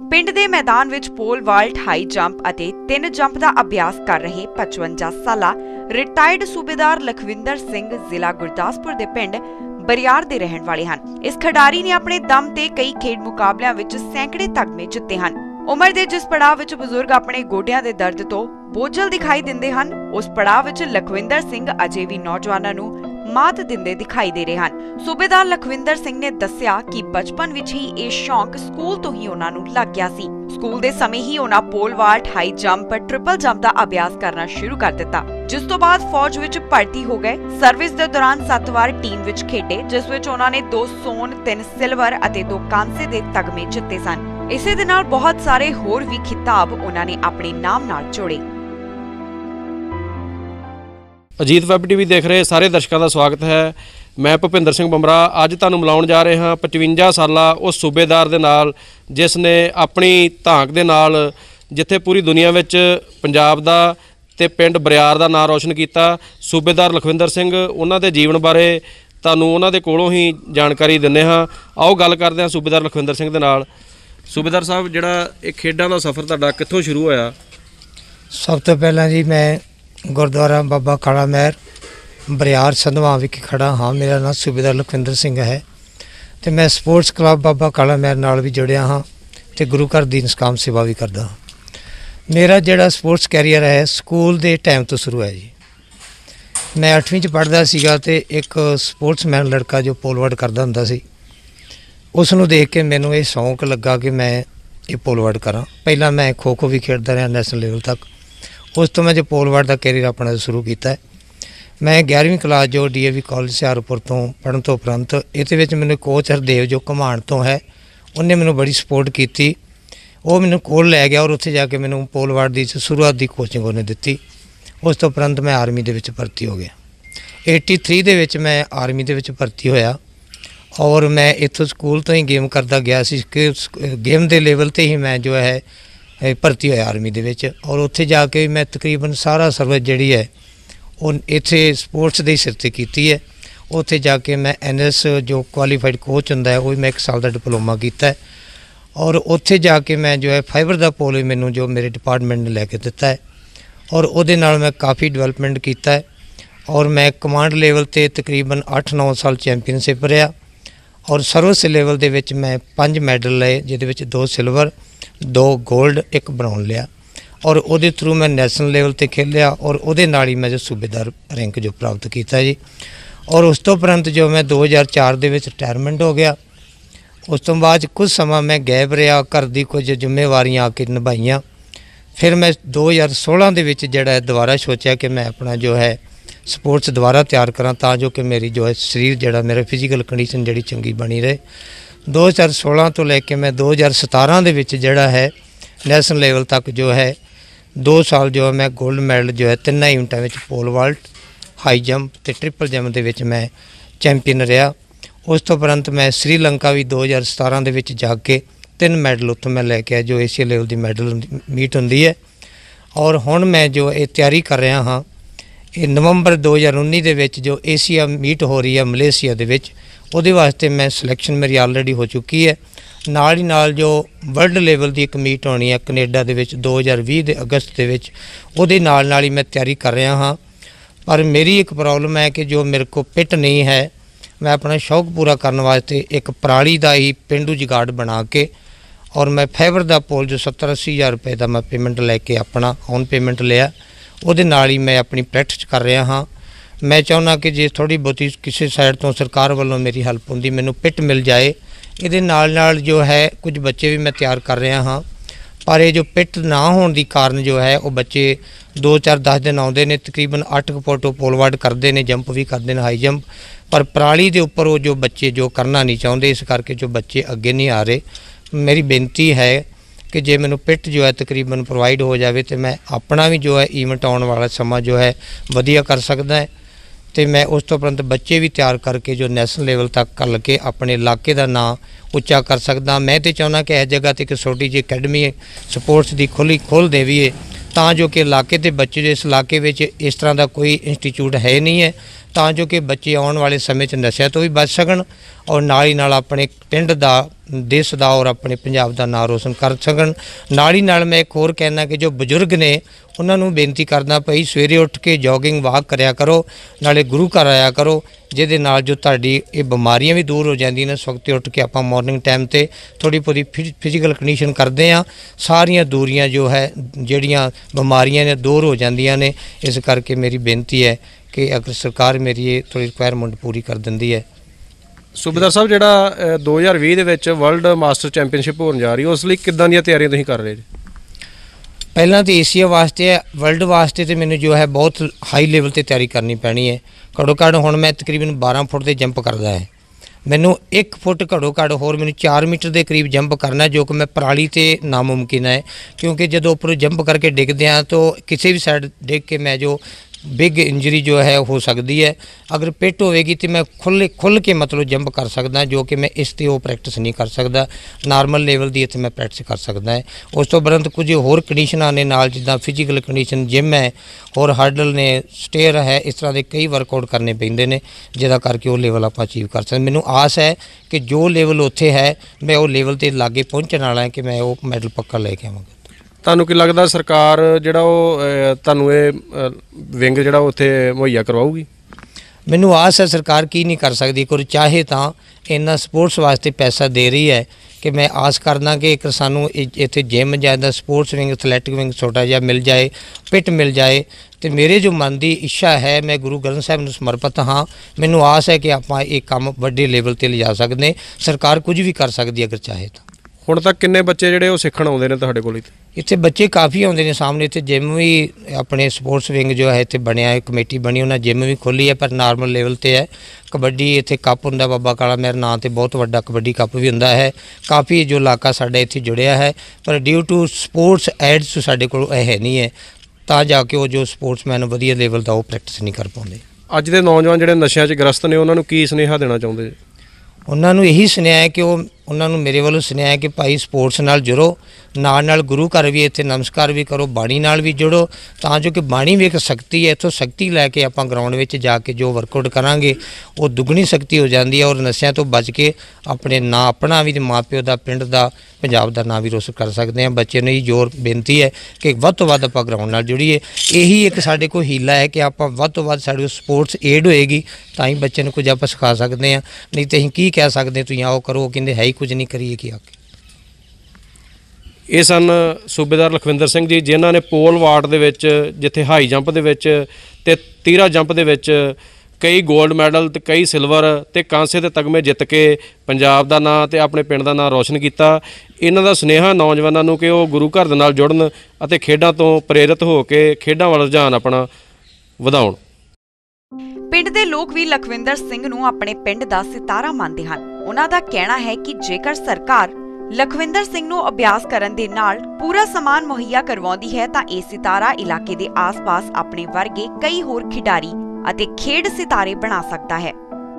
ਪਿੰਡ ਦੇ ਮੈਦਾਨ ਵਿੱਚ ਪੋਲ ਵਾਲਟ, ਹਾਈ ਜੰਪ ਅਤੇ 3 ਜੰਪ ਦਾ ਅਭਿਆਸ ਕਰ ਰਹੇ 55 ਸਾਲਾ ਰਿਟਾਇਰਡ ਸੂਬੇਦਾਰ ਲਖਵਿੰਦਰ ਸਿੰਘ ਜ਼ਿਲ੍ਹਾ ਗੁਰਦਾਸਪੁਰ ਦੇ ਪਿੰਡ ਬਰਿਆਰ ਦੇ ਰਹਿਣ ਵਾਲੇ ਹਨ। ਇਸ ਖਿਡਾਰੀ ਨੇ ਆਪਣੇ ਦਮ ਤੇ ਕਈ ਖੇਡ ਮੁਕਾਬਲਿਆਂ ਵਿੱਚ ਸੈਂਕੜੇ ਤਗਮੇ ਜਿੱਤੇ ਹਨ। ਉਮਰ ਦੇ ਜਿਸ ਪੜਾਅ ਵਿੱਚ ਬਜ਼ੁਰਗ ਆਪਣੇ ਗੋਡਿਆਂ ਦੇ ਦਰਦ ਤੋਂ ਬੋਝਲ ਦਿਖਾਈ ਦਿੰਦੇ ਹਨ, ਉਸ ਪੜਾਅ ਵਿੱਚ ਲਖਵਿੰਦਰ ਸਿੰਘ ਅਜੇ ਵੀ ਨੌਜਵਾਨਾਂ ਨੂੰ ਮਾਤ ਦਿੰਦੇ ਦਿਖਾਈ ਦੇ ਰਹੇ ਹਨ। ਸੂਬੇਦਾਰ ਲਖਵਿੰਦਰ ਸਿੰਘ ਨੇ ਦੱਸਿਆ ਕਿ ਬਚਪਨ ਵਿੱਚ ਹੀ ਇਹ ਸ਼ੌਂਕ ਸਕੂਲ ਤੋਂ ਹੀ ਉਹਨਾਂ ਨੂੰ ਲੱਗ ਗਿਆ ਸੀ। ਸਕੂਲ ਦੇ ਸਮੇਂ ਹੀ ਉਹਨਾਂ pole vault, high jump, triple jump ਦਾ ਅਭਿਆਸ ਕਰਨਾ ਸ਼ੁਰੂ ਕਰ ਦਿੱਤਾ, ਜਿਸ ਤੋਂ ਬਾਅਦ ਫੌਜ ਵਿੱਚ ਭਰਤੀ ਹੋ ਗਏ। ਸਰਵਿਸ ਦੇ ਦੌਰਾਨ 7 ਵਾਰ ਟੀਮ ਵਿੱਚ ਖੇਡੇ, ਜਿਸ ਵਿੱਚ ਉਹਨਾਂ ਨੇ 2 ਸੋਨ, 3 ਸਿਲਵਰ ਅਤੇ 2 ਕਾਂਸੇ ਦੇ ਤਗਮੇ ਜਿੱਤੇ ਸਨ। ਇਸੇ ਦੇ ਨਾਲ ਬਹੁਤ ਸਾਰੇ ਹੋਰ ਵੀ ਖਿਤਾਬ ਉਹਨਾਂ ਨੇ ਆਪਣੇ ਨਾਮ ਨਾਲ ਜੋੜੇ। ਅਜੀਤ ਵੈਬ ਟੀਵੀ ਦੇਖ ਰਹੇ ਸਾਰੇ ਦਰਸ਼ਕਾਂ ਦਾ ਸਵਾਗਤ ਹੈ। ਮੈਂ ਭੁਪਿੰਦਰ ਸਿੰਘ ਬਮਰਾ ਅੱਜ ਤੁਹਾਨੂੰ ਮਿਲਾਉਣ ਜਾ ਰਹੇ ਹਾਂ 55 ਸਾਲਾ ਉਸ ਸੂਬੇਦਾਰ ਦੇ ਨਾਲ ਜਿਸ ਨੇ ਆਪਣੀ ਧਾਕ ਦੇ ਨਾਲ ਜਿੱਥੇ ਪੂਰੀ ਦੁਨੀਆ ਵਿੱਚ ਪੰਜਾਬ ਦਾ ਤੇ ਪਿੰਡ ਬਰਿਆਰ ਦਾ ਨਾਂ ਰੋਸ਼ਨ ਕੀਤਾ। ਸੂਬੇਦਾਰ ਲਖਵਿੰਦਰ ਸਿੰਘ, ਉਹਨਾਂ ਦੇ ਜੀਵਨ ਬਾਰੇ ਤੁਹਾਨੂੰ ਉਹਨਾਂ ਦੇ ਕੋਲੋਂ ਹੀ ਜਾਣਕਾਰੀ ਦਿੰਦੇ ਹਾਂ। ਆਓ ਗੱਲ ਕਰਦੇ ਹਾਂ ਸੂਬੇਦਾਰ ਲਖਵਿੰਦਰ ਸਿੰਘ ਦੇ ਨਾਲ। ਸੂਬੇਦਾਰ ਸਾਹਿਬ, ਜਿਹੜਾ ਇਹ ਖੇਡਾਂ ਦਾ ਸਫ਼ਰ ਤੁਹਾਡਾ ਕਿੱਥੋਂ ਸ਼ੁਰੂ ਹੋਇਆ? ਸਭ ਤੋਂ ਪਹਿਲਾਂ ਜੀ ਮੈਂ ਗੁਰਦੁਆਰਾ ਬਾਬਾ ਕਾਲਾ ਮਹਿਰ ਬਰਿਆਰ ਸੰਧਵਾਂ ਵਿਖੇ ਖੜਾ ਹਾਂ। ਮੇਰਾ ਨਾਮ ਸੂਬੇਦਾਰ ਲਖਵਿੰਦਰ ਸਿੰਘ ਹੈ ਅਤੇ ਮੈਂ ਸਪੋਰਟਸ ਕਲੱਬ ਬਾਬਾ ਕਾਲਾ ਮਹਿਰ ਨਾਲ ਵੀ ਜੁੜਿਆ ਹਾਂ ਅਤੇ ਗੁਰੂ ਘਰ ਦੀ ਨਿਸ਼ਕਾਮ ਸੇਵਾ ਵੀ ਕਰਦਾ ਹਾਂ। ਮੇਰਾ ਜਿਹੜਾ ਸਪੋਰਟਸ ਕੈਰੀਅਰ ਹੈ ਸਕੂਲ ਦੇ ਟਾਈਮ ਤੋਂ ਸ਼ੁਰੂ ਹੈ ਜੀ। ਮੈਂ 8ਵੀਂ 'ਚ ਪੜ੍ਹਦਾ ਸੀਗਾ ਅਤੇ ਇੱਕ ਸਪੋਰਟਸਮੈਨ ਲੜਕਾ ਜੋ ਪੋਲ ਵਾਲਟ ਕਰਦਾ ਹੁੰਦਾ ਸੀ, ਉਸ ਨੂੰ ਦੇਖ ਕੇ ਮੈਨੂੰ ਇਹ ਸ਼ੌਂਕ ਲੱਗਾ ਕਿ ਮੈਂ ਇਹ ਪੋਲ ਵਾਲਟ ਕਰਾਂ। ਪਹਿਲਾਂ ਮੈਂ ਖੋ ਖੋ ਵੀ ਖੇਡਦਾ ਰਿਹਾ ਨੈਸ਼ਨਲ ਲੈਵਲ ਤੱਕ। ਉਸ ਤੋਂ ਮੈਂ ਜੋ ਪੋਲ ਵਾਲਟ ਦਾ ਕੈਰੀਅਰ ਆਪਣਾ ਸ਼ੁਰੂ ਕੀਤਾ। ਮੈਂ 11ਵੀਂ ਕਲਾਸ ਜੋ DAV ਕਾਲਜ ਹੁਸ਼ਿਆਰਪੁਰ ਤੋਂ ਪੜ੍ਹਨ ਤੋਂ ਉਪਰੰਤ ਇਹਦੇ ਵਿੱਚ ਮੈਨੂੰ ਕੋਚ ਹਰਦੇਵ ਜੋ ਘਮਾਣ ਤੋਂ ਹੈ, ਉਹਨੇ ਮੈਨੂੰ ਬੜੀ ਸਪੋਰਟ ਕੀਤੀ। ਉਹ ਮੈਨੂੰ ਕੋਲ ਲੈ ਗਿਆ ਔਰ ਉੱਥੇ ਜਾ ਕੇ ਮੈਨੂੰ ਪੋਲ ਵਾਲਟ ਦੀ ਸ਼ੁਰੂਆਤ ਦੀ ਕੋਚਿੰਗ ਉਹਨੇ ਦਿੱਤੀ। ਉਸ ਤੋਂ ਉਪਰੰਤ ਮੈਂ ਆਰਮੀ ਦੇ ਵਿੱਚ ਭਰਤੀ ਹੋ ਗਿਆ। 83 ਦੇ ਵਿੱਚ ਮੈਂ ਆਰਮੀ ਦੇ ਵਿੱਚ ਭਰਤੀ ਹੋਇਆ ਔਰ ਮੈਂ ਇੱਥੋਂ ਸਕੂਲ ਤੋਂ ਹੀ ਗੇਮ ਕਰਦਾ ਗਿਆ ਸੀ ਕਿ ਗੇਮ ਦੇ ਲੈਵਲ 'ਤੇ ਹੀ ਮੈਂ ਜੋ ਹੈ ਭਰਤੀ ਹੋਇਆ ਆਰਮੀ ਦੇ ਵਿੱਚ। ਔਰ ਉੱਥੇ ਜਾ ਕੇ ਮੈਂ ਤਕਰੀਬਨ ਸਾਰਾ ਸਰਵਿਸ ਜਿਹੜੀ ਹੈ ਉਹ ਇੱਥੇ ਸਪੋਰਟਸ ਦੇ ਸਿਰ 'ਤੇ ਕੀਤੀ ਹੈ। ਉੱਥੇ ਜਾ ਕੇ ਮੈਂ NS ਜੋ ਕੁਆਲੀਫਾਈਡ ਕੋਚ ਹੁੰਦਾ ਹੈ ਉਹ ਮੈਂ 1 ਸਾਲ ਦਾ ਡਿਪਲੋਮਾ ਕੀਤਾ ਔਰ ਉੱਥੇ ਜਾ ਕੇ ਮੈਂ ਜੋ ਹੈ ਫਾਈਬਰ ਦਾ ਪੋਲ ਵੀ ਮੈਨੂੰ ਜੋ ਮੇਰੇ ਡਿਪਾਰਟਮੈਂਟ ਨੇ ਲੈ ਕੇ ਦਿੱਤਾ ਹੈ ਔਰ ਉਹਦੇ ਨਾਲ ਮੈਂ ਕਾਫੀ ਡਿਵੈਲਪਮੈਂਟ ਕੀਤਾ ਹੈ ਔਰ ਮੈਂ ਕਮਾਂਡ ਲੈਵਲ 'ਤੇ ਤਕਰੀਬਨ 8-9 ਸਾਲ ਚੈਂਪੀਅਨਸ਼ਿਪ ਰਿਹਾ ਔਰ ਸਰਵਿਸ ਲੈਵਲ ਦੇ ਵਿੱਚ ਮੈਂ 5 ਮੈਡਲ ਲਏ, ਜਿਹਦੇ ਵਿੱਚ 2 ਸਿਲਵਰ, 2 ਗੋਲਡ, 1 ਬ੍ਰਾਊਨ ਲਿਆ ਔਰ ਉਹਦੇ ਥਰੂ ਮੈਂ ਨੈਸ਼ਨਲ ਲੈਵਲ 'ਤੇ ਖੇਲਿਆ ਔਰ ਉਹਦੇ ਨਾਲ ਹੀ ਮੈਂ ਜੋ ਸੂਬੇਦਾਰ ਰੈਂਕ ਜੋ ਪ੍ਰਾਪਤ ਕੀਤਾ ਜੀ। ਔਰ ਉਸ ਤੋਂ ਉਪਰੰਤ ਜੋ ਮੈਂ 2004 ਦੇ ਵਿੱਚ ਰਿਟਾਇਰਮੈਂਟ ਹੋ ਗਿਆ। ਉਸ ਤੋਂ ਬਾਅਦ ਕੁਝ ਸਮਾਂ ਮੈਂ ਗੈਪ ਰਿਹਾ, ਘਰ ਦੀ ਕੁਝ ਜ਼ਿੰਮੇਵਾਰੀਆਂ ਆ ਕੇ ਨਿਭਾਈਆਂ। ਫਿਰ ਮੈਂ 2016 ਦੇ ਵਿੱਚ ਜਿਹੜਾ ਦੁਬਾਰਾ ਸੋਚਿਆ ਕਿ ਮੈਂ ਆਪਣਾ ਜੋ ਹੈ ਸਪੋਰਟਸ ਦੁਬਾਰਾ ਤਿਆਰ ਕਰਾਂ ਤਾਂ ਜੋ ਕਿ ਮੇਰੀ ਜੋ ਹੈ ਸਰੀਰ ਜਿਹੜਾ ਮੇਰਾ ਫਿਜ਼ੀਕਲ ਕੰਡੀਸ਼ਨ ਜਿਹੜੀ ਚੰਗੀ ਬਣੀ ਰਹੇ। 2016 ਤੋਂ ਲੈ ਕੇ ਮੈਂ 2017 ਦੇ ਵਿੱਚ ਜਿਹੜਾ ਹੈ ਨੈਸ਼ਨਲ ਲੈਵਲ ਤੱਕ ਜੋ ਹੈ 2 ਸਾਲ ਜੋ ਹੈ ਮੈਂ ਗੋਲਡ ਮੈਡਲ ਜੋ ਹੈ 3 ਇਵੈਂਟਾਂ ਵਿੱਚ ਪੋਲ ਵਾਲਟ, ਹਾਈ ਜੰਪ ਅਤੇ ਟ੍ਰਿਪਲ ਜੰਪ ਦੇ ਵਿੱਚ ਮੈਂ ਚੈਂਪੀਅਨ ਰਿਹਾ। ਉਸ ਤੋਂ ਉਪਰੰਤ ਮੈਂ ਸ੍ਰੀਲੰਕਾ ਵੀ 2017 ਦੇ ਵਿੱਚ ਜਾ ਕੇ 3 ਮੈਡਲ ਉੱਥੋਂ ਮੈਂ ਲੈ ਕੇ ਆਇਆ ਜੋ ਏਸ਼ੀਆ ਲੈਵਲ ਦੀ ਮੈਡਲ ਮੀਟ ਹੁੰਦੀ ਹੈ। ਔਰ ਹੁਣ ਮੈਂ ਜੋ ਇਹ ਤਿਆਰੀ ਕਰ ਰਿਹਾ ਹਾਂ, ਇਹ ਨਵੰਬਰ 2019 ਦੇ ਵਿੱਚ ਜੋ ਏਸ਼ੀਆ ਮੀਟ ਹੋ ਰਹੀ ਹੈ ਮਲੇਸ਼ੀਆ ਦੇ ਵਿੱਚ, ਉਹਦੇ ਵਾਸਤੇ ਮੈਂ ਸਿਲੈਕਸ਼ਨ ਮੇਰੀ ਆਲਰੇਡੀ ਹੋ ਚੁੱਕੀ ਹੈ। ਨਾਲ ਹੀ ਨਾਲ ਜੋ ਵਰਲਡ ਲੈਵਲ ਦੀ ਇੱਕ ਮੀਟ ਹੋਣੀ ਹੈ ਕੈਨੇਡਾ ਦੇ ਵਿੱਚ 2020 ਦੇ ਅਗਸਤ ਦੇ ਵਿੱਚ, ਉਹਦੇ ਨਾਲ ਹੀ ਮੈਂ ਤਿਆਰੀ ਕਰ ਰਿਹਾ ਹਾਂ। ਪਰ ਮੇਰੀ ਇੱਕ ਪ੍ਰੋਬਲਮ ਹੈ ਕਿ ਜੋ ਮੇਰੇ ਕੋਲ ਪਿੱਟ ਨਹੀਂ ਹੈ। ਮੈਂ ਆਪਣਾ ਸ਼ੌਕ ਪੂਰਾ ਕਰਨ ਵਾਸਤੇ ਇੱਕ ਪਰਾਲੀ ਦਾ ਹੀ ਪੇਂਡੂ ਜੁਗਾੜ ਬਣਾ ਕੇ ਔਰ ਮੈਂ ਫਾਈਬਰ ਦਾ ਪੋਲ ਜੋ 70-80 ਹਜ਼ਾਰ ਰੁਪਏ ਦਾ ਮੈਂ ਪੇਮੈਂਟ ਲੈ ਕੇ ਆਪਣਾ ਔਨ ਪੇਮੈਂਟ ਲਿਆ, ਉਹਦੇ ਨਾਲ ਹੀ ਮੈਂ ਆਪਣੀ ਪ੍ਰੈਕਟਿਸ ਕਰ ਰਿਹਾ ਹਾਂ। ਮੈਂ ਚਾਹੁੰਦਾ ਕਿ ਜੇ ਥੋੜ੍ਹੀ ਬਹੁਤੀ ਕਿਸੇ ਸਾਈਡ ਤੋਂ ਸਰਕਾਰ ਵੱਲੋਂ ਮੇਰੀ ਹੈਲਪ ਹੁੰਦੀ, ਮੈਨੂੰ ਪਿੱਟ ਮਿਲ ਜਾਏ। ਇਹਦੇ ਨਾਲ ਜੋ ਹੈ ਕੁਝ ਬੱਚੇ ਵੀ ਮੈਂ ਤਿਆਰ ਕਰ ਰਿਹਾ ਹਾਂ। ਪਰ ਇਹ ਜੋ ਪਿੱਟ ਨਾ ਹੋਣ ਦੀ ਕਾਰਨ ਜੋ ਹੈ ਉਹ ਬੱਚੇ 2-4-10 ਦਿਨ ਆਉਂਦੇ ਨੇ, ਤਕਰੀਬਨ 8 ਫੁੱਟ ਪੋਲ ਵਾਲਟ ਕਰਦੇ ਨੇ, ਜੰਪ ਵੀ ਕਰਦੇ ਨੇ, ਹਾਈ ਜੰਪ। ਪਰ ਪਰਾਲੀ ਦੇ ਉੱਪਰ ਉਹ ਜੋ ਬੱਚੇ ਜੋ ਕਰਨਾ ਨਹੀਂ ਚਾਹੁੰਦੇ, ਇਸ ਕਰਕੇ ਜੋ ਬੱਚੇ ਅੱਗੇ ਨਹੀਂ ਆ ਰਹੇ। ਮੇਰੀ ਬੇਨਤੀ ਹੈ ਕਿ ਜੇ ਮੈਨੂੰ ਪਿੱਟ ਜੋ ਹੈ ਤਕਰੀਬਨ ਪ੍ਰੋਵਾਈਡ ਹੋ ਜਾਵੇ ਤਾਂ ਮੈਂ ਆਪਣਾ ਵੀ ਜੋ ਹੈ ਈਵੈਂਟ ਆਉਣ ਵਾਲਾ ਸਮਾਂ ਜੋ ਹੈ ਵਧੀਆ ਕਰ ਸਕਦਾ ਹੈ ਅਤੇ ਮੈਂ ਉਸ ਤੋਂ ਉਪਰੰਤ ਬੱਚੇ ਵੀ ਤਿਆਰ ਕਰਕੇ ਜੋ ਨੈਸ਼ਨਲ ਲੈਵਲ ਤੱਕ ਘੱਲ ਕੇ ਆਪਣੇ ਇਲਾਕੇ ਦਾ ਨਾਂ ਉੱਚਾ ਕਰ ਸਕਦਾ। ਮੈਂ ਤਾਂ ਚਾਹੁੰਦਾ ਕਿ ਇਸ ਜਗ੍ਹਾ 'ਤੇ ਇੱਕ ਛੋਟੀ ਜਿਹੀ ਅਕੈਡਮੀ ਸਪੋਰਟਸ ਦੀ ਖੋਲ੍ਹ ਦੇਵੀਏ ਤਾਂ ਜੋ ਕਿ ਇਲਾਕੇ ਦੇ ਬੱਚੇ, ਇਸ ਇਲਾਕੇ ਵਿੱਚ ਇਸ ਤਰ੍ਹਾਂ ਦਾ ਕੋਈ ਇੰਸਟੀਚਿਊਟ ਹੈ ਨਹੀਂ ਹੈ ਤਾਂ ਜੋ ਕਿ ਬੱਚੇ ਆਉਣ ਵਾਲੇ ਸਮੇਂ 'ਚ ਨਸ਼ਿਆਂ ਤੋਂ ਵੀ ਬਚ ਸਕਣ ਔਰ ਨਾਲ ਹੀ ਨਾਲ ਆਪਣੇ ਪਿੰਡ ਦਾ, ਦੇਸ਼ ਦਾ ਔਰ ਆਪਣੇ ਪੰਜਾਬ ਦਾ ਨਾਂ ਰੋਸ਼ਨ ਕਰ ਸਕਣ। ਨਾਲ ਹੀ ਨਾਲ ਮੈਂ ਇੱਕ ਹੋਰ ਕਹਿਣਾ ਕਿ ਜੋ ਬਜ਼ੁਰਗ ਨੇ ਉਹਨਾਂ ਨੂੰ ਬੇਨਤੀ ਕਰਦਾ ਪਈ ਸਵੇਰੇ ਉੱਠ ਕੇ ਜੋਗਿੰਗ ਵਾਕ ਕਰਿਆ ਕਰੋ, ਨਾਲੇ ਗੁਰੂ ਘਰ ਆਇਆ ਕਰੋ, ਜਿਹਦੇ ਨਾਲ ਜੋ ਤੁਹਾਡੀ ਇਹ ਬਿਮਾਰੀਆਂ ਵੀ ਦੂਰ ਹੋ ਜਾਂਦੀਆਂ ਨੇ। ਸਵਖਤੇ ਉੱਠ ਕੇ ਆਪਾਂ ਮਾਰਨਿੰਗ ਟਾਈਮ 'ਤੇ ਥੋੜ੍ਹੀ ਬਹੁਤੀ ਫਿਜ਼ੀਕਲ ਕੰਡੀਸ਼ਨ ਕਰਦੇ ਹਾਂ, ਸਾਰੀਆਂ ਦੂਰੀਆਂ ਜੋ ਹੈ ਜਿਹੜੀਆਂ ਬਿਮਾਰੀਆਂ ਨੇ ਦੂਰ ਹੋ ਜਾਂਦੀਆਂ ਨੇ। ਇਸ ਕਰਕੇ ਮੇਰੀ ਬੇਨਤੀ ਹੈ ਕਿ ਅਗਰ ਸਰਕਾਰ ਮੇਰੀ ਇਹ ਥੋੜ੍ਹੀ ਰਿਕੁਆਇਰਮੈਂਟ ਪੂਰੀ ਕਰ ਦਿੰਦੀ ਹੈ। ਸੂਬੇਦਾਰ ਸਾਹਿਬ, ਜਿਹੜਾ 2020 ਦੇ ਵਿੱਚ ਵਰਲਡ ਮਾਸਟਰ ਚੈਂਪੀਅਨਸ਼ਿਪ ਹੋਣ ਜਾ ਰਹੀ, ਉਸ ਲਈ ਕਿੱਦਾਂ ਦੀਆਂ ਤਿਆਰੀਆਂ ਤੁਸੀਂ ਕਰ ਰਹੇ ਜੀ? ਪਹਿਲਾਂ ਤਾਂ ਏਸ਼ੀਆ ਵਾਸਤੇ ਹੈ, ਵਰਲਡ ਵਾਸਤੇ ਤੇ ਮੈਨੂੰ ਜੋ ਹੈ ਬਹੁਤ ਹਾਈ ਲੈਵਲ 'ਤੇ ਤਿਆਰੀ ਕਰਨੀ ਪੈਣੀ ਹੈ। ਘੱਟੋ ਘੱਟ ਹੁਣ ਮੈਂ ਤਕਰੀਬਨ 12 ਫੁੱਟ ਦੇ ਜੰਪ ਕਰਦਾ ਹੈ, ਮੈਨੂੰ 1 ਫੁੱਟ ਘੱਟੋ ਘੱਟ ਹੋਰ ਮੈਨੂੰ 4 ਮੀਟਰ ਦੇ ਕਰੀਬ ਜੰਪ ਕਰਨਾ, ਜੋ ਕਿ ਮੈਂ ਪਰਾਲੀ 'ਤੇ ਨਾਮੁਮਕਿਨ ਹੈ। ਕਿਉਂਕਿ ਜਦੋਂ ਉੱਪਰੋਂ ਜੰਪ ਕਰਕੇ ਡਿੱਗਦੇ ਹਾਂ ਤਾਂ ਕਿਸੇ ਵੀ ਸਾਈਡ ਡਿੱਗ ਕੇ ਮੈਂ ਜੋ ਬਿਗ ਇੰਜਰੀ ਜੋ ਹੈ ਹੋ ਸਕਦੀ ਹੈ। ਅਗਰ ਪਿੱਟ ਹੋਵੇਗੀ ਤਾਂ ਮੈਂ ਖੁੱਲ੍ਹ ਕੇ ਮਤਲਬ ਜੰਪ ਕਰ ਸਕਦਾ, ਜੋ ਕਿ ਮੈਂ ਇਸ 'ਤੇ ਉਹ ਪ੍ਰੈਕਟਿਸ ਨਹੀਂ ਕਰ ਸਕਦਾ। ਨਾਰਮਲ ਲੈਵਲ ਦੀ ਇੱਥੇ ਮੈਂ ਪ੍ਰੈਕਟਿਸ ਕਰ ਸਕਦਾ ਹੈ। ਉਸ ਤੋਂ ਉਪਰੰਤ ਕੁਝ ਹੋਰ ਕੰਡੀਸ਼ਨਾਂ ਨੇ ਨਾਲ, ਜਿੱਦਾਂ ਫਿਜ਼ੀਕਲ ਕੰਡੀਸ਼ਨ, ਜਿਮ ਹੈ, ਹੋਰ ਹਰਡਲ ਨੇ, ਸਟੇਅਰ ਹੈ, ਇਸ ਤਰ੍ਹਾਂ ਦੇ ਕਈ ਵਰਕਆਊਟ ਕਰਨੇ ਪੈਂਦੇ ਨੇ, ਜਿਹਦਾ ਕਰਕੇ ਉਹ ਲੈਵਲ ਆਪਾਂ ਅਚੀਵ ਕਰ ਸਕਦੇ। ਮੈਨੂੰ ਆਸ ਹੈ ਕਿ ਜੋ ਲੈਵਲ ਉੱਥੇ ਹੈ ਮੈਂ ਉਹ ਲੈਵਲ 'ਤੇ ਲਾਗੇ ਪਹੁੰਚਣ ਵਾਲਾ ਹੈ ਕਿ ਮੈਂ ਉਹ ਮੈਡਲ ਪੱਕਾ ਲੈ ਕੇ ਆਵਾਂਗਾ। ਤੁਹਾਨੂੰ ਕੀ ਲੱਗਦਾ ਸਰਕਾਰ ਜਿਹੜਾ ਉਹ ਤੁਹਾਨੂੰ ਇਹ ਵਿੰਗ ਜਿਹੜਾ ਉੱਥੇ ਮੁਹੱਈਆ ਕਰਵਾਊਗੀ? ਮੈਨੂੰ ਆਸ ਹੈ ਸਰਕਾਰ ਕੀ ਨਹੀਂ ਕਰ ਸਕਦੀ, ਕੋਈ ਚਾਹੇ ਤਾਂ ਇੰਨਾ ਸਪੋਰਟਸ ਵਾਸਤੇ ਪੈਸਾ ਦੇ ਰਹੀ ਹੈ ਕਿ ਮੈਂ ਆਸ ਕਰਦਾ ਕਿ ਇੱਕ ਸਾਨੂੰ ਇੱਥੇ ਜਿਮ ਜਾਂ ਸਪੋਰਟਸ ਵਿੰਗ, ਐਥਲੈਟਿਕ ਵਿੰਗ ਛੋਟਾ ਜਿਹਾ ਮਿਲ ਜਾਏ, ਪਿੱਟ ਮਿਲ ਜਾਏ। ਅਤੇ ਮੇਰੇ ਜੋ ਮਨ ਦੀ ਇੱਛਾ ਹੈ, ਮੈਂ ਗੁਰੂ ਗ੍ਰੰਥ ਸਾਹਿਬ ਨੂੰ ਸਮਰਪਿਤ ਹਾਂ। ਮੈਨੂੰ ਆਸ ਹੈ ਕਿ ਆਪਾਂ ਇਹ ਕੰਮ ਵੱਡੇ ਲੈਵਲ 'ਤੇ ਲਿਜਾ ਸਕਦੇ। ਸਰਕਾਰ ਕੁਝ ਵੀ ਕਰ ਸਕਦੀ ਅਗਰ ਚਾਹੇ ਤਾਂ। ਹੁਣ ਤੱਕ ਕਿੰਨੇ ਬੱਚੇ ਜਿਹੜੇ ਉਹ ਸਿੱਖਣ ਆਉਂਦੇ ਨੇ ਤੁਹਾਡੇ ਕੋਲ? ਇੱਥੇ ਬੱਚੇ ਕਾਫੀ ਆਉਂਦੇ ਨੇ ਸਾਹਮਣੇ। ਇੱਥੇ ਜਿਮ ਵੀ ਆਪਣੇ ਸਪੋਰਟਸ ਵਿੰਗ ਜੋ ਹੈ ਇੱਥੇ ਬਣਿਆ ਹੈ, ਕਮੇਟੀ ਬਣੀ, ਉਹਨਾਂ ਜਿਮ ਵੀ ਖੋਲ੍ਹੀ ਹੈ, ਪਰ ਨਾਰਮਲ ਲੈਵਲ 'ਤੇ ਹੈ। ਕਬੱਡੀ ਇੱਥੇ ਕੱਪ ਹੁੰਦਾ, ਬਾਬਾ ਕਾਲਾ ਮੇਹਰ ਨਾਂ 'ਤੇ ਬਹੁਤ ਵੱਡਾ ਕਬੱਡੀ ਕੱਪ ਵੀ ਹੁੰਦਾ ਹੈ। ਕਾਫੀ ਜੋ ਇਲਾਕਾ ਸਾਡਾ ਇੱਥੇ ਜੁੜਿਆ ਹੈ, ਪਰ ਡਿਊ ਟੂ ਸਪੋਰਟਸ ਐਡਸ ਸਾਡੇ ਕੋਲ ਇਹ ਨਹੀਂ ਹੈ, ਤਾਂ ਜਾ ਕੇ ਉਹ ਜੋ ਸਪੋਰਟਸਮੈਨ ਵਧੀਆ ਲੈਵਲ ਦਾ ਉਹ ਪ੍ਰੈਕਟਿਸ ਨਹੀਂ ਕਰ ਪਾਉਂਦੇ। ਅੱਜ ਦੇ ਨੌਜਵਾਨ ਜਿਹੜੇ ਨਸ਼ਿਆਂ 'ਚ ਗ੍ਰਸਤ ਨੇ, ਉਹਨਾਂ ਨੂੰ ਕੀ ਸੁਨੇਹਾ ਦੇਣਾ ਚਾਹੁੰਦੇ? ਉਹਨਾਂ ਨੂੰ ਇਹੀ ਸੁਨੇਹਾ ਹੈ ਕਿ ਉਹਨਾਂ ਨੂੰ ਮੇਰੇ ਵੱਲੋਂ ਸੁਨੇਹਾ ਹੈ ਕਿ ਭਾਈ ਸਪੋਰਟਸ ਨਾਲ ਜੁੜੋ, ਨਾਲ ਗੁਰੂ ਘਰ ਵੀ ਇੱਥੇ ਨਮਸਕਾਰ ਵੀ ਕਰੋ, ਬਾਣੀ ਨਾਲ ਵੀ ਜੁੜੋ, ਤਾਂ ਜੋ ਕਿ ਬਾਣੀ ਵੀ ਇੱਕ ਸ਼ਕਤੀ ਹੈ। ਇੱਥੋਂ ਸ਼ਕਤੀ ਲੈ ਕੇ ਆਪਾਂ ਗਰਾਊਂਡ ਵਿੱਚ ਜਾ ਕੇ ਜੋ ਵਰਕਆਊਟ ਕਰਾਂਗੇ ਉਹ ਦੁੱਗਣੀ ਸ਼ਕਤੀ ਹੋ ਜਾਂਦੀ ਹੈ, ਔਰ ਨਸ਼ਿਆਂ ਤੋਂ ਬਚ ਕੇ ਆਪਣੇ ਨਾਂ, ਆਪਣਾ ਵੀ, ਮਾਂ ਪਿਓ ਦਾ, ਪਿੰਡ ਦਾ, ਪੰਜਾਬ ਦਾ ਨਾਂ ਵੀ ਰੋਸ਼ਨ ਕਰ ਸਕਦੇ ਹਾਂ। ਬੱਚੇ ਨੂੰ ਇਹ ਜ਼ੋਰ ਬੇਨਤੀ ਹੈ ਕਿ ਵੱਧ ਤੋਂ ਵੱਧ ਆਪਾਂ ਗਰਾਊਂਡ ਨਾਲ ਜੁੜੀਏ। ਇਹੀ ਇੱਕ ਸਾਡੇ ਕੋਲ ਹੀਲਾ ਹੈ ਕਿ ਆਪਾਂ ਵੱਧ ਤੋਂ ਵੱਧ ਸਾਡੇ ਸਪੋਰਟਸ ਏਡ ਹੋਏਗੀ ਤਾਂ ਹੀ ਬੱਚੇ ਨੂੰ ਕੁਝ ਆਪਾਂ ਸਿਖਾ ਸਕਦੇ ਹਾਂ। ਨਹੀਂ ਤਾਂ ਅਸੀਂ ਕੀ ਕਹਿ ਸਕਦੇ ਤੁਸੀਂ ਆਓ ਕਰੋ, ਕਹਿੰਦੇ ਹੈ ਹੀ ਕੁਝ ਨਹੀਂ, ਕਰੀਏ ਕੀ ਆਕੇ। ਇਹ ਸਨ ਸੂਬੇਦਾਰ ਲਖਵਿੰਦਰ ਸਿੰਘ ਜੀ, ਜਿਨ੍ਹਾਂ ਨੇ ਪੋਲ ਵਾਰਡ ਦੇ ਵਿੱਚ, ਜਿੱਥੇ ਹਾਈ ਜੰਪ ਦੇ ਵਿੱਚ ਅਤੇ ਤੀਰਾ ਜੰਪ ਦੇ ਵਿੱਚ ਕਈ ਗੋਲਡ ਮੈਡਲ ਅਤੇ ਕਈ ਸਿਲਵਰ ਅਤੇ ਕਾਂਸੇ ਦੇ ਤਗਮੇ ਜਿੱਤ ਕੇ ਪੰਜਾਬ ਦਾ ਨਾਂ ਅਤੇ ਆਪਣੇ ਪਿੰਡ ਦਾ ਨਾਂ ਰੋਸ਼ਨ ਕੀਤਾ। ਇਹਨਾਂ ਦਾ ਸੁਨੇਹਾ ਨੌਜਵਾਨਾਂ ਨੂੰ ਕਿ ਉਹ ਗੁਰੂ ਘਰ ਦੇ ਨਾਲ ਜੁੜਨ ਅਤੇ ਖੇਡਾਂ ਤੋਂ ਪ੍ਰੇਰਿਤ ਹੋ ਕੇ ਖੇਡਾਂ ਵੱਲ ਰੁਝਾਨ ਆਪਣਾ ਵਧਾਉਣ। ਪਿੰਡ ਦੇ ਲੋਕ ਵੀ ਲਖਵਿੰਦਰ ਸਿੰਘ ਨੂੰ ਆਪਣੇ ਪਿੰਡ ਦਾ ਸਿਤਾਰਾ ਮੰਨਦੇ ਹਨ। ਉਹਨਾਂ ਦਾ ਕਹਿਣਾ ਹੈ ਕਿ ਜੇਕਰ ਸਰਕਾਰ ਲਖਵਿੰਦਰ ਸਿੰਘ ਨੂੰ ਅਭਿਆਸ ਕਰਨ ਦੇ ਨਾਲ ਪੂਰਾ ਸਮਾਨ ਮੁਹੱਈਆ ਕਰਵਾਉਂਦੀ ਹੈ ਤਾਂ ਇਹ ਸਿਤਾਰਾ ਇਲਾਕੇ ਦੇ ਆਸ-ਪਾਸ ਆਪਣੇ ਵਰਗੇ ਕਈ ਹੋਰ ਖਿਡਾਰੀ ਅਤੇ ਖੇਡ ਸਿਤਾਰੇ ਬਣਾ ਸਕਦਾ ਹੈ।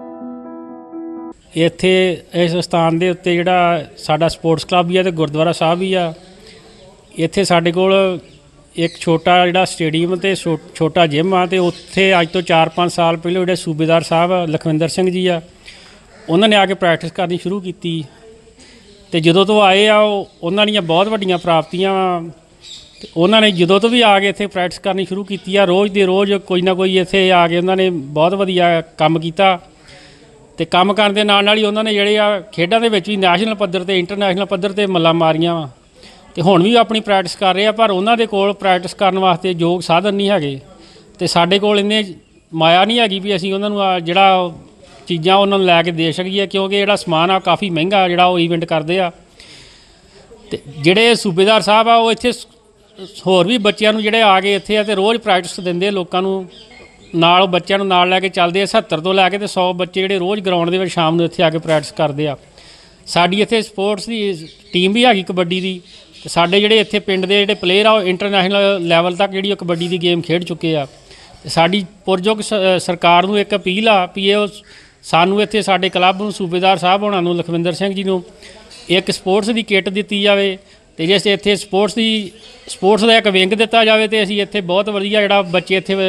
ਇੱਥੇ ਇਸ ਸਥਾਨ ਦੇ ਉੱਤੇ ਜਿਹੜਾ ਸਾਡਾ ਸਪੋਰਟਸ ਕਲੱਬ ਵੀ ਆ ਤੇ ਗੁਰਦੁਆਰਾ ਸਾਹਿਬ ਵੀ ਆ। ਇੱਥੇ ਸਾਡੇ ਕੋਲ ਇੱਕ ਛੋਟਾ ਜਿਹੜਾ ਸਟੇਡੀਅਮ ਤੇ ਛੋਟਾ ਜਿਮ ਆ, ਤੇ ਉੱਥੇ ਅੱਜ ਤੋਂ 4-5 ਸਾਲ ਪਹਿਲਾਂ ਜਿਹੜੇ ਸੂਬੇਦਾਰ ਸਾਹਿਬ ਲਖਵਿੰਦਰ ਸਿੰਘ ਜੀ ਆ, ਉਹਨਾਂ ਨੇ ਆ ਕੇ ਪ੍ਰੈਕਟਿਸ ਕਰਨੀ ਸ਼ੁਰੂ ਕੀਤੀ। ਤੇ ਜਦੋਂ ਤੋਂ ਆਏ ਆ ਉਹਨਾਂ ਦੀਆਂ ਬਹੁਤ ਵੱਡੀਆਂ ਪ੍ਰਾਪਤੀਆਂ ਵਾ। ਤੇ ਉਹਨਾਂ ਨੇ ਜਦੋਂ ਤੋਂ ਵੀ ਆ ਕੇ ਇੱਥੇ ਪ੍ਰੈਕਟਿਸ ਕਰਨੀ ਸ਼ੁਰੂ ਕੀਤੀ ਆ, ਰੋਜ਼ ਦੇ ਰੋਜ਼ ਕੋਈ ਨਾ ਕੋਈ ਇੱਥੇ ਆ ਕੇ ਉਹਨਾਂ ਨੇ ਬਹੁਤ ਵਧੀਆ ਕੰਮ ਕੀਤਾ। ਤੇ ਕੰਮ ਕਰਨ ਦੇ ਨਾਲ ਹੀ ਉਹਨਾਂ ਨੇ ਜਿਹੜੇ ਆ ਖੇਡਾਂ ਦੇ ਵਿੱਚ ਵੀ ਨੈਸ਼ਨਲ ਪੱਧਰ ਤੇ, ਇੰਟਰਨੈਸ਼ਨਲ ਪੱਧਰ ਤੇ ਮੱਲਾਂ ਮਾਰੀਆਂ ਵਾ। ਤੇ ਹੁਣ ਵੀ ਆਪਣੀ ਪ੍ਰੈਕਟਿਸ ਕਰ ਰਹੇ ਆ, ਪਰ ਉਹਨਾਂ ਦੇ ਕੋਲ ਪ੍ਰੈਕਟਿਸ ਕਰਨ ਵਾਸਤੇ ਯੋਗ ਸਾਧਨ ਨਹੀਂ ਹੈਗੇ। ਤੇ ਸਾਡੇ ਕੋਲ ਇੰਨੇ ਮਾਇਆ ਨਹੀਂ ਹੈਗੀ ਵੀ ਅਸੀਂ ਉਹਨਾਂ ਨੂੰ ਜਿਹੜਾ ਚੀਜ਼ਾਂ ਉਹਨਾਂ ਨੂੰ ਲੈ ਕੇ ਦੇ ਸਕੀਏ, ਕਿਉਂਕਿ ਜਿਹੜਾ ਸਮਾਨ ਆ ਕਾਫੀ ਮਹਿੰਗਾ ਜਿਹੜਾ ਉਹ ਈਵੈਂਟ ਕਰਦੇ ਆ। ਤੇ ਜਿਹੜੇ ਸੂਬੇਦਾਰ ਸਾਹਿਬ ਆ ਉਹ ਇੱਥੇ ਹੋਰ ਵੀ ਬੱਚਿਆਂ ਨੂੰ ਜਿਹੜੇ ਆ ਗਏ ਇੱਥੇ ਆ ਤੇ ਰੋਜ਼ ਪ੍ਰੈਕਟਿਸ ਦਿੰਦੇ ਲੋਕਾਂ ਨੂੰ, ਨਾਲ ਬੱਚਿਆਂ ਨੂੰ ਨਾਲ ਲੈ ਕੇ ਚੱਲਦੇ ਆ। 70 ਤੋਂ ਲੈ ਕੇ ਤੇ 100 ਬੱਚੇ ਜਿਹੜੇ ਰੋਜ਼ ਗਰਾਊਂਡ ਦੇ ਵਿੱਚ ਸ਼ਾਮ ਨੂੰ ਇੱਥੇ ਆ ਕੇ ਪ੍ਰੈਕਟਿਸ ਕਰਦੇ ਆ। ਸਾਡੀ ਇੱਥੇ ਸਪੋਰਟਸ ਦੀ ਟੀਮ ਵੀ ਹੈਗੀ ਕਬੱਡੀ ਦੀ, ਤੇ ਸਾਡੇ ਜਿਹੜੇ ਇੱਥੇ ਪਿੰਡ ਦੇ ਜਿਹੜੇ ਪਲੇਅਰ ਆ ਉਹ ਇੰਟਰਨੈਸ਼ਨਲ ਲੈਵਲ ਤੱਕ ਜਿਹੜੀ ਉਹ ਕਬੱਡੀ ਦੀ ਗੇਮ ਖੇਡ ਚੁੱਕੇ ਆ। ਤੇ ਸਾਡੀ ਪੁਰਜੋਗ ਸਰਕਾਰ ਨੂੰ ਇੱਕ ਅਪੀਲ ਆ ਵੀ ਇਹ ਸਾਨੂੰ ਇੱਥੇ ਸਾਡੇ ਕਲੱਬ ਨੂੰ, ਸੂਬੇਦਾਰ ਸਾਹਿਬ ਹੋਣਾ ਨੂੰ, ਲਖਵਿੰਦਰ ਸਿੰਘ ਜੀ ਨੂੰ ਇੱਕ ਸਪੋਰਟਸ ਦੀ ਕਿੱਟ ਦਿੱਤੀ ਜਾਵੇ। ਤੇ ਜੇ ਇੱਥੇ ਸਪੋਰਟਸ ਦਾ ਇੱਕ ਵਿੰਗ ਦਿੱਤਾ ਜਾਵੇ ਤੇ ਅਸੀਂ ਇੱਥੇ ਬਹੁਤ ਵਧੀਆ ਜਿਹੜਾ ਬੱਚੇ ਇੱਥੇ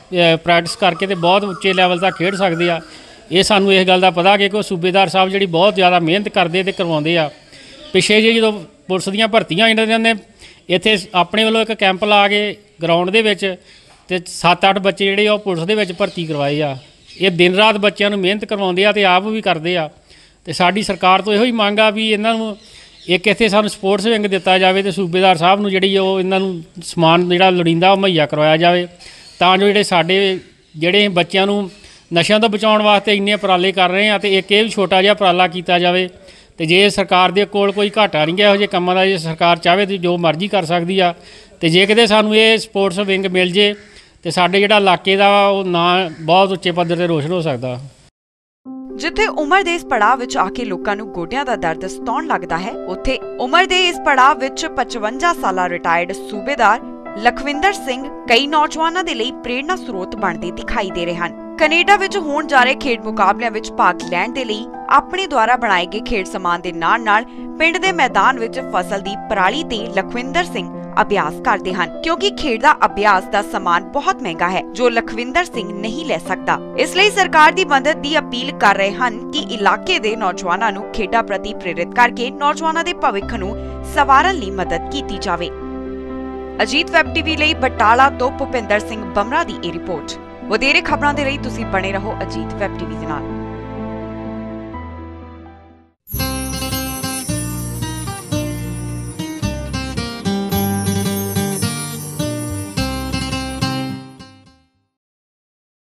ਪ੍ਰੈਕਟਿਸ ਕਰਕੇ ਤੇ ਬਹੁਤ ਉੱਚੇ ਲੈਵਲ ਤੱਕ ਖੇਡ ਸਕਦੇ ਆ। ਇਹ ਸਾਨੂੰ ਇਸ ਗੱਲ ਦਾ ਪਤਾ ਕਿ ਉਹ ਸੂਬੇਦਾਰ ਸਾਹਿਬ ਜਿਹੜੀ ਬਹੁਤ ਜ਼ਿਆਦਾ ਮਿਹਨਤ ਕਰਦੇ ਤੇ ਕਰਵਾਉਂਦੇ ਆ। ਪਿੱਛੇ ਜਿਹੇ ਜਦੋਂ ਪੁਲਿਸ ਦੀਆਂ ਭਰਤੀਆਂ ਇਹਨਾਂ ਨੇ ਇੱਥੇ ਆਪਣੇ ਵੱਲੋਂ ਇੱਕ ਕੈਂਪ ਲਾ ਕੇ ਗਰਾਊਂਡ ਦੇ ਵਿੱਚ ਤੇ 7-8 ਬੱਚੇ ਜਿਹੜੇ ਉਹ ਪੁਲਿਸ ਦੇ ਵਿੱਚ ਭਰਤੀ ਕਰਵਾਏ ਆ। ਇਹ ਦਿਨ ਰਾਤ ਬੱਚਿਆਂ ਨੂੰ ਮਿਹਨਤ ਕਰਵਾਉਂਦੇ ਆ ਤੇ ਆਪ ਵੀ ਕਰਦੇ ਆ। ਤੇ ਸਾਡੀ ਸਰਕਾਰ ਤੋਂ ਇਹੋ ਹੀ ਮੰਗ ਆ ਵੀ ਇਹਨਾਂ ਨੂੰ ਇੱਕ ਇੱਥੇ ਸਾਨੂੰ ਸਪੋਰਟਸ ਵਿੰਗ ਦਿੱਤਾ ਜਾਵੇ ਤੇ ਸੂਬੇਦਾਰ ਸਾਹਿਬ ਨੂੰ ਜਿਹੜੀ ਉਹ ਇਹਨਾਂ ਨੂੰ ਸਮਾਨ ਜਿਹੜਾ ਲੋੜੀਂਦਾ ਉਹ ਮੁਹੱਈਆ ਕਰਵਾਇਆ ਜਾਵੇ, ਤਾਂ ਜੋ ਜਿਹੜੇ ਸਾਡੇ ਜਿਹੜੇ ਬੱਚਿਆਂ ਨੂੰ ਨਸ਼ਿਆਂ ਤੋਂ ਬਚਾਉਣ ਵਾਸਤੇ ਇੰਨੇ ਉਪਰਾਲੇ ਕਰ ਰਹੇ ਆ ਤੇ ਇੱਕ ਇਹ ਵੀ ਛੋਟਾ ਜਿਹਾ ਉਪਰਾਲਾ ਕੀਤਾ ਜਾਵੇ। ਤੇ ਜੇ ਸਰਕਾਰ ਦੇ ਕੋਲ ਕੋਈ ਘਾਟਾ ਨਹੀਂ ਗਿਆ ਇਹੋ ਜਿਹੇ ਕੰਮਾਂ ਦਾ, ਜੇ ਸਰਕਾਰ ਚਾਹਵੇ ਤਾਂ ਜੋ ਮਰਜ਼ੀ ਕਰ ਸਕਦੀ ਆ। ਤੇ ਜੇ ਕਿਤੇ ਸਾਨੂੰ ਇਹ ਸਪੋਰਟਸ ਵਿੰਗ ਮਿਲ ਜੇ ਤੇ ਸਾਡੇ ਜਿਹੜਾ ਇਲਾਕੇ ਦਾ ਉਹ ਨਾਂ ਬਹੁਤ ਉੱਚੇ ਪੱਧਰ ਤੇ ਰੋਸ਼ਨ ਹੋ ਸਕਦਾ। ਜਿੱਥੇ ਉਮਰ ਦੇ ਇਸ ਪੜਾਅ ਵਿੱਚ ਆ ਕੇ ਲੋਕਾਂ ਨੂੰ ਗੋਡਿਆਂ ਦਾ ਦਰਦ ਸਤਾਉਣ ਲੱਗਦਾ ਹੈ, ਉੱਥੇ ਉਮਰ ਦੇ ਇਸ ਪੜਾਅ ਵਿੱਚ 55 ਸਾਲਾ ਰਿਟਾਇਰਡ ਸੂਬੇਦਾਰ ਲਖਵਿੰਦਰ ਸਿੰਘ ਕਈ ਨੌਜਵਾਨਾਂ ਦੇ ਲਈ ਪ੍ਰੇਰਣਾ ਸਰੋਤ ਬਣਦੇ ਦਿਖਾਈ ਦੇ ਰਹੇ ਹਨ। ਕੈਨੇਡਾ ਵਿੱਚ ਹੋਣ ਜਾ ਰਹੇ ਖੇਡ ਮੁਕਾਬਲਿਆਂ ਵਿੱਚ ਭਾਗ ਲੈਣ ਦੇ ਲਈ ਆਪਣੇ ਦੁਆਰਾ ਬਣਾਏ ਗਏ ਖੇਡ ਸਮਾਨ ਦੇ ਨਾਲ-ਨਾਲ ਪਿੰਡ ਦੇ ਮੈਦਾਨ ਵਿੱਚ ਫਸਲ ਦੀ ਪਰਾਲੀ ਤੇ ਲਖਵਿੰਦਰ ਸਿੰਘ ਅਭਿਆਸ ਕਰਦੇ ਹਨ, ਕਿਉਂਕਿ ਖੇਡ ਦਾ ਅਭਿਆਸ ਦਾ ਸਮਾਨ ਬਹੁਤ ਮਹਿੰਗਾ ਹੈ ਜੋ ਲਖਵਿੰਦਰ ਸਿੰਘ ਨਹੀਂ ਲੈ ਸਕਦਾ। ਇਸ ਲਈ ਸਰਕਾਰ ਦੀ ਮਦਦ ਦੀ ਅਪੀਲ ਕਰ ਰਹੇ ਹਨ ਕਿ ਇਲਾਕੇ ਦੇ ਨੌਜਵਾਨਾਂ ਨੂੰ ਖੇਡਾਂ ਪ੍ਰਤੀ ਪ੍ਰੇਰਿਤ ਕਰਕੇ ਨੌਜਵਾਨਾਂ ਦੇ ਭਵਿੱਖ ਨੂੰ ਸੰਵਾਰਨ ਲਈ ਮਦਦ ਕੀਤੀ ਜਾਵੇ। ਅਜੀਤ ਵੈਬ ਟੀਵੀ ਲਈ ਬਟਾਲਾ ਤੋਂ ਭੁਪਿੰਦਰ ਸਿੰਘ ਬਮਰਾ ਦੀ ਇਹ ਰਿਪੋਰਟ। ਵਧੇਰੇ ਖਬਰਾਂ ਦੇ ਲਈ ਤੁਸੀਂ ਬਣੇ ਰਹੋ ਅਜੀਤ ਵੈਬ ਟੀਵੀ ਦੇ ਨਾਲ।